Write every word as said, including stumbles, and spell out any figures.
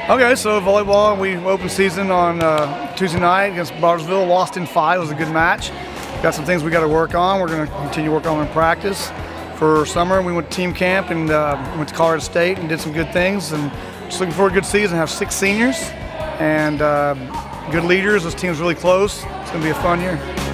Okay, so volleyball, we opened season on uh, Tuesday night against Bartlesville, lost in five. It was a good match. Got some things we got to work on. We're going to continue working on in practice. For summer, we went to team camp and uh, went to Colorado State and did some good things. And just looking forward to a good season. Have six seniors and uh, good leaders. This team's really close. It's going to be a fun year.